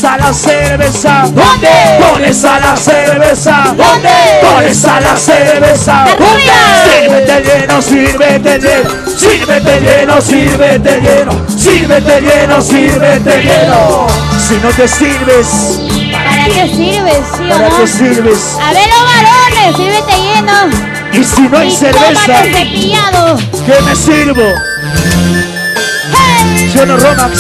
está la cerveza? ¿Dónde? ¿Dónde está la cerveza? ¿Dónde? ¿Dónde está la cerveza? ¡Arriba! Sírvete lleno, sírvete lleno, sírvete lleno, sírvete lleno, sírvete lleno, sírvete lleno. Si no te sirves, ¿Para qué sirves, sí o ¿para no? qué sirves? A ver, los varones, sírvete lleno. Y si no hay Y cerveza, tómate cepillado. ¿qué me sirvo? ¡Hey! ¿Sí o no, Romax?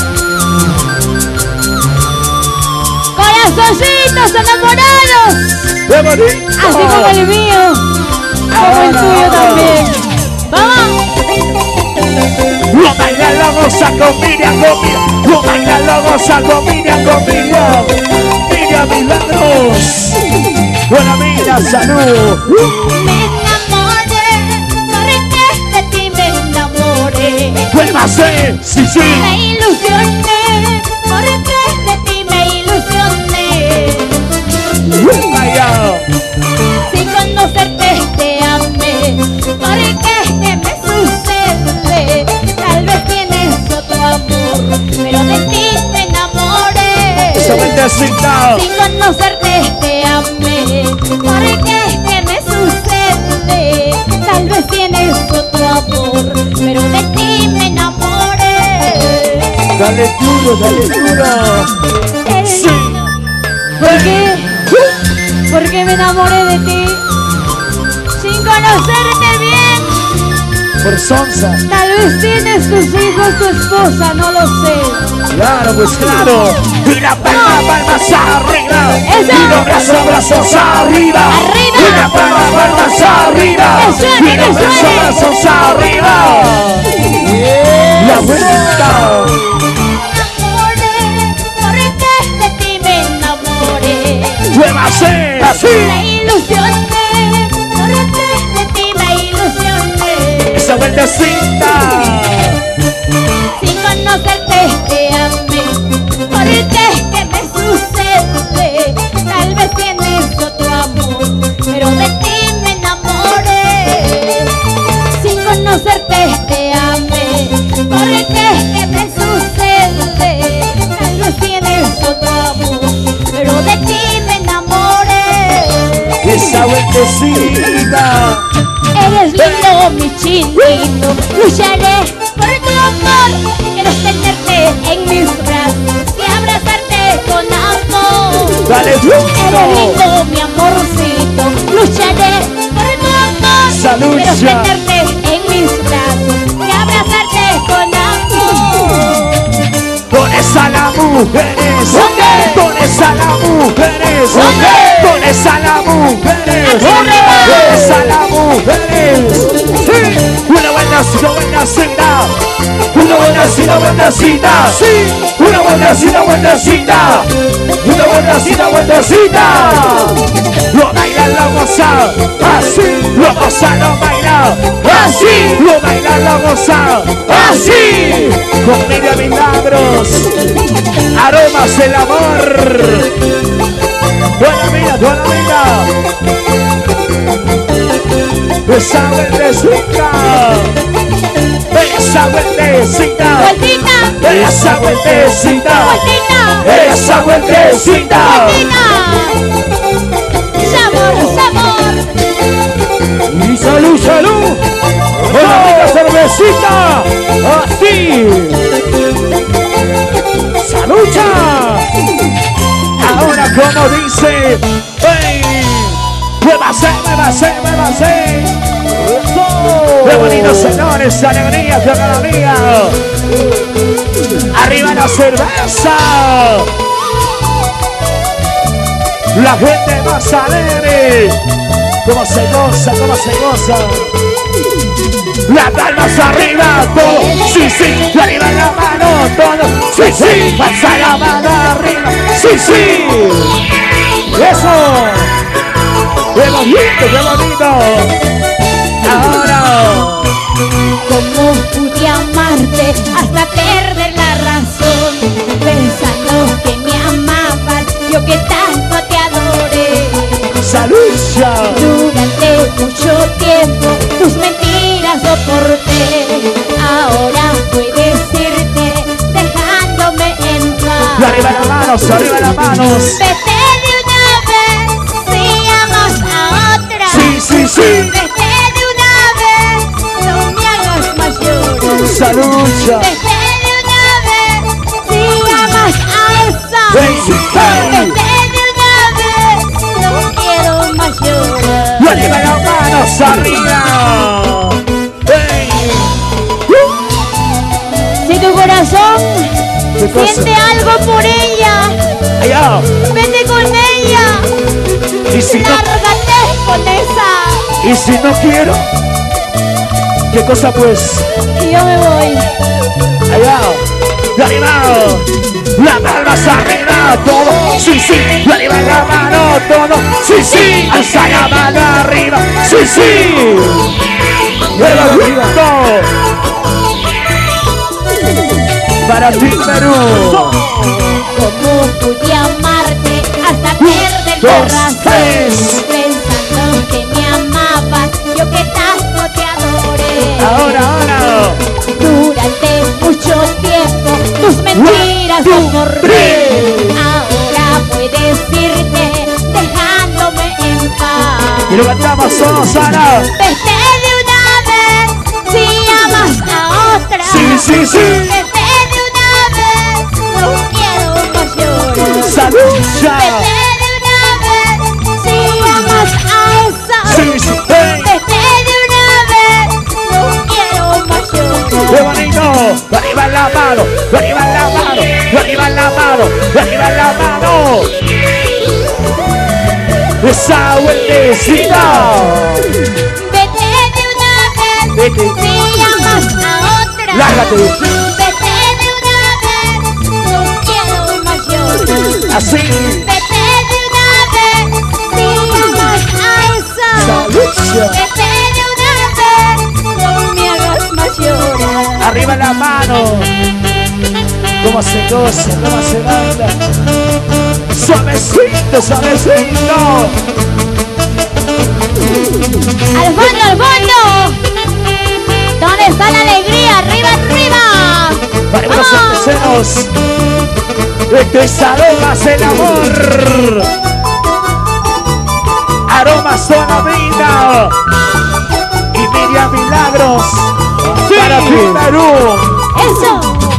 Corazoncitos enamorados. ¡Qué bonito! Así como el mío. Como el tuyo también. ¡Vamos! Lo baila, lo goza con Miriam, con Miriam. Lo baila, lo goza con Miriam, con Miriam. Miriam Milagros. Buena vida, salud. Me enamoré, correte de ti me enamoré. ¡Vuélvase! ¡Sí, sí! Me ilusioné, correte de ti me ilusioné. ¡Vaya! Sin conocerte te amé, porque ¿qué me sucede? Tal vez tienes otro amor, pero de ti me enamoré. ¡Esa vueltecita! Sin conocerte te amé, porque ¿qué me sucede? Tal vez tienes otro amor, pero de ti me enamoré. ¡Dale duro, dale duro! ¡Sí! ¿Por qué? Porque me enamoré de ti sin conocerte bien. Por sonza. Tal vez tienes tus hijos, tu esposa, no lo sé. Claro, pues claro. Y la palma, palmas arriba. Eso. Y los brazos, brazos arriba. Arriba. Y la palma, palmas arriba. Que suene, y los que brazos, suene. brazos arriba. La vuelta. Me enamoré, porque de ti me enamoré. ¡Llévase! ¡Así! Me ilusioné, porque de ti me ilusioné. ¡Esa vueltecita! Sin conocerte te amé, porque ¿qué me sucede? Tal vez tienes otro amor, pero de ti me enamoré. Sin conocerte te amé, porque ¿qué me sucede? Tal vez tienes otro amor, pero de ti me enamoré. ¡Esa vueltecita! Eres lindo, mi chinito, lucharé por tu amor. Quiero tenerte en mis brazos y abrazarte con amor. ¡Dale Eres duro! lindo, mi amorcito, lucharé por tu amor. Salud, Quiero ya. tenerte en mis brazos y abrazarte con amor. ¡Pones a las mujeres! ¿Dónde? ¡Pones a las mujeres! ¿Dónde? ¡Pones a las mujeres! ¡Arriba! ¡Pones a las mujeres! ¡Sí! ¡Una buena cita, buena cita! ¡Una buena cita, buena cita! ¡Sí! ¡Una buena cita, buena cita! ¡Una buena cita, buena cita! ¡Lo baila, lo goza! ¡Así! ¡Lo goza, lo baila! ¡Así! ¡Lo baila, lo goza! ¡Así! Con Miriam Milagros, aromas del amor. Buena vida, buena vida. Esa vueltecita, esa vueltecita, Vueltita, esa vueltecita, vueltita, esa vueltecita. vueltita. Sabor, sabor. Y salud, salud. Buena vida, cervecita. Así. Salucha. Ahora como dice, ¡hey! ¡Muévase, muévase, muévase! ¡Qué bonitos señores! ¡Alegría, qué alegría! ¡Arriba la cerveza! La gente más alegre. ¿Cómo se goza, cómo se goza? Las palmas arriba, todo, sí, sí, y arriba la mano, todo, sí, sí, pasa la mano arriba, sí, sí, eso, qué bonito, qué bonito. Ahora, ¿Cómo pude amarte hasta perder la razón? Pensando que me amabas, yo que tanto te adoré. salud ya. Durante mucho tiempo tus mentiras soporté. Ahora puedes irte dejándome en Y arriba paz. la mano, manos, arriba las manos. Vete de una vez si amas a otra. Sí, sí, sí. Vete de una vez, no me hagas más llorar. Salucha. Vete de una vez si amas a esa. Hey, hey. Vete de una vez, no quiero más llorar. Y arriba las manos, arriba. Hey. Si tu corazón ¿Qué cosa? siente algo por ella, Allá. vete con ella. Y si no, Lárgate con esa. y si no quiero, ¿qué cosa pues? Y yo me voy. Allá. Y arriba. Las palmas arriba, todo. Sí, sí. Y arriba la mano, todo. Sí, sí. Alza la mano arriba. Sí, sí. Arriba, arriba. Para ti, Perú. ¿Cómo pude amarte hasta perder dos, la razón? tres. Pensando que me amabas, yo que tanto te adoré. Ahora. Durante mucho tiempo tus mentiras One, two, soporté. three. Ahora puedes irte dejándome en paz. Y lo cantamos solo, Sara. Vete de una vez si amas a otra. Sí, sí, sí. Vete de una vez, no quiero más llorar. Salucha. Vete de una vez si amas a esa. Sí, sí. Hey. Vete de una vez, no quiero más llorar. ¡Qué bonito! ¡Arriba la mano! ¡Arriba la mano! ¡Arriba la mano! ¡Arriba la mano! ¡Esa vueltecita! Vete de una vez Vete. si amas a otra. Lárgate. Vete de una vez, no quiero más llorar. Así. Vete de una vez si amas a esa. Salucha. Vete de una vez, no me hagas más llorar. ¡Arriba la mano! ¿Cómo se goza? ¿Cómo se baila? ¡Suavecito, suavecito! Al fondo, ¿dónde está la alegría? Arriba, arriba. ¡Arriba los ¡Vamos! artesanos! ¡Esto es aromas el amor! ¡Aromas Zona Brinda! ¡Y Miriam Milagros! ¡Para ti, Perú! Eso.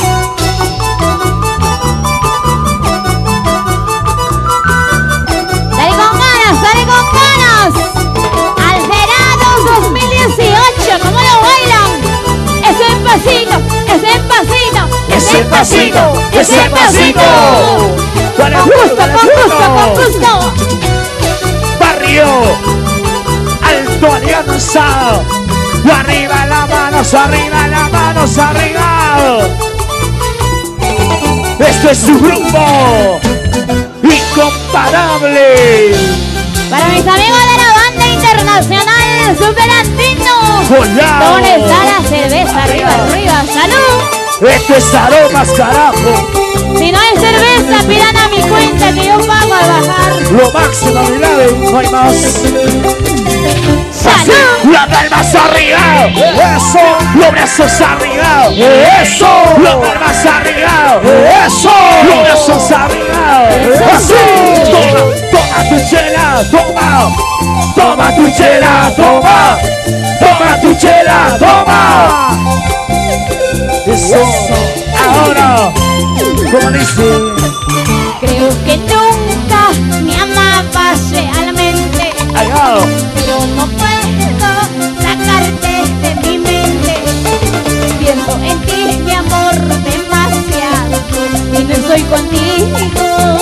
Dale con ganas, dale con ganas. Alterados 2018, ¿cómo lo bailan? Ese pasito, ese pasito, ¡Ese pasito! ¡Ese pasito! Con gusto, con gusto, con gusto. ¡Barrio! ¡Alto Alianza! ¡Arriba las manos! ¡Arriba las manos! ¡Arriba! ¡Esto es su grupo! ¡Incomparable! Para mis amigos de la banda internacional Super Andino. ¡Hola! ¿Dónde está la cerveza? Arriba, arriba. ¡Salud! ¡Esto es aromas, carajo! Si no hay cerveza, pidan a mi cuenta que yo pago a bajar. Lo máximo, mi lave, no hay más. ¡Salud! ¡Las palmas arriba! ¡Eso! ¡Los brazos arriba! ¡Eso! ¡Las palmas arriba! ¡Eso! ¡Los brazos arriba! ¡Así! ¡Toma! ¡Toma tu chela! ¡Toma! ¡Toma tu chela! ¡Toma! ¡Toma tu chela! ¡Toma! ¡Eso! ¡Ahora! ¿Cómo dice? Creo que nunca me amabas realmente, Allá. pero no puedo sacarte de mi mente. Pienso en ti, mi amor, demasiado, y no estoy contigo.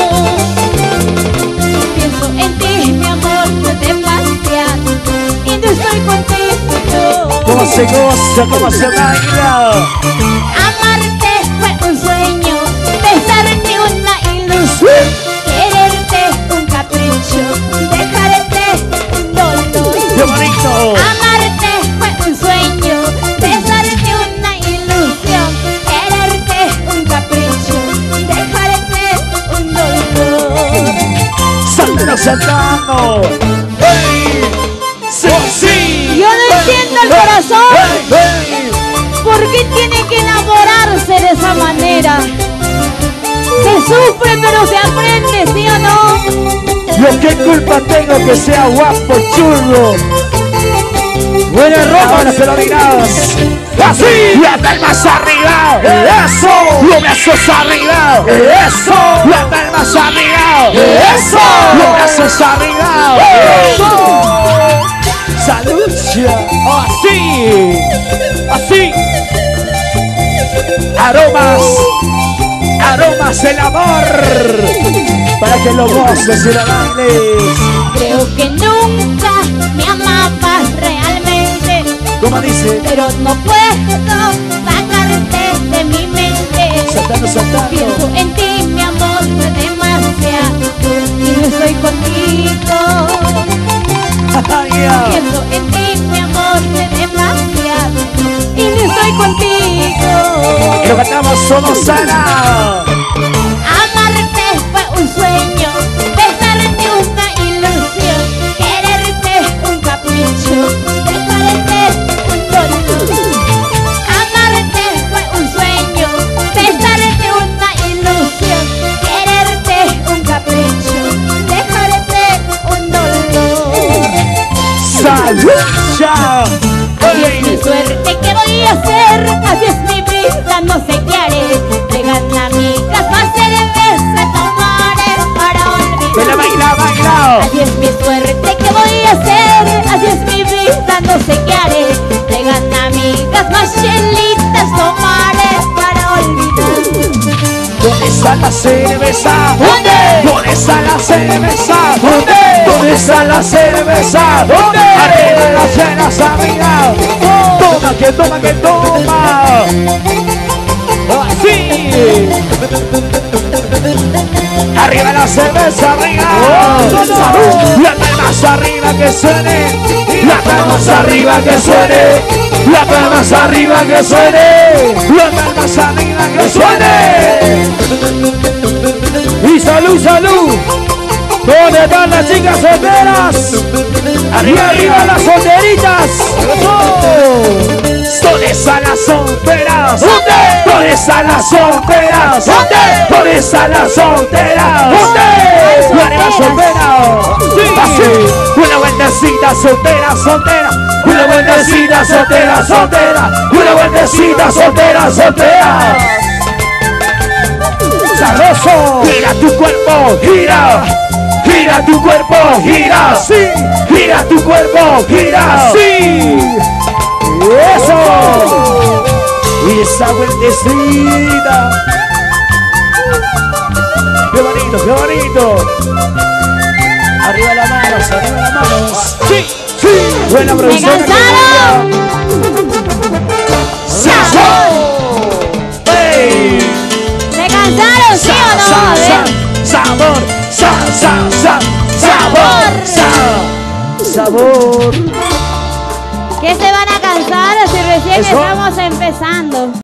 Pienso en ti, mi amor, demasiado, y no estoy contigo. ¿Cómo se goza? ¿Cómo se baila? Amarte fue un sueño, besarte una ilusión, quererte un capricho, dejarte un dolor. ¡Qué bonito! Amarte fue un sueño, besarte una ilusión, quererte un capricho, dejarte un dolor. ¡Saltano, saltano! ¡Hey! ¡Sí, sí! Yo no entiendo el corazón. ¡Hey, hey! ¿Por qué tiene que enamorarse de esa manera? Se sufre pero se aprende, ¿sí o no? Yo qué culpa tengo que sea guapo, churro. Buena ropa, las pelotinadas. Así, las palmas arriba. Eso, los brazos arriba. Eso, las palmas arriba. Eso, los brazos arriba. Eso. Salud, así, así. Aromas, aromas del amor. Para que lo goces y lo bailes. Creo que nunca me amabas realmente. ¿Cómo dice? Pero no puedo sacarte de mi mente. Saltando, saltando. Pienso en ti, mi amor, demasiado. Y no estoy contigo. Pienso en ti, mi amor, demasiado. Y no estoy contigo. Y lo cantamos somos sana. Amarte fue un sueño, besarte una ilusión, quererte un capricho, dejarte un dolor. Amarte fue un sueño, besarte una ilusión, quererte un capricho, dejarte un dolor. ¡Salud! ¡Ya! Así es mi suerte, ¿qué voy a hacer? Así es mi vida, no sé qué haré. Llegan amigas, más cerveza tomaré para olvidar. ¡Baila, baila, baila! Así es mi suerte, ¿qué voy a hacer? Así es mi vida, no sé qué haré. Llegan amigas, más chelitas tomaré para olvidar. ¿Dónde está la cerveza? ¿Dónde? ¿Dónde está la cerveza? ¿Dónde? ¿Dónde está la cerveza? ¿Dónde? Arriba las cenas, amiga. Toma, que toma, que toma. Así. Arriba la cerveza, arriba. ¡Salud! Las palmas arriba que suene. Las palmas arriba que suene. Las palmas arriba que suene. Las palmas arriba que suene. Y salud, salud. ¿Dónde están las chicas solteras? Arriba, y arriba las solteritas. ¿Dónde están las solteras? ¿Dónde? ¿Dónde están las solteras? ¿Dónde? ¿Dónde están las solteras? ¿Dónde? Arriba solteras. Sí. Así. Una vueltecita soltera, soltera. Una vueltecita soltera, soltera. Una vueltecita soltera, soltera. Sabroso. Gira tu cuerpo, gira. Gira tu cuerpo, gira. Sí. Gira tu cuerpo, gira. Sí. Eso. Y esa vueltecita. Qué bonito, qué bonito. Arriba las manos, arriba las manos. Sí, sí. Buena producción. ¡Me cansaron! ¡Hey! ¿Me cansaron, sí o no? A ver. Sabor, sabor. Sabor. ¿Qué se van a cansar si recién Eso. estamos empezando?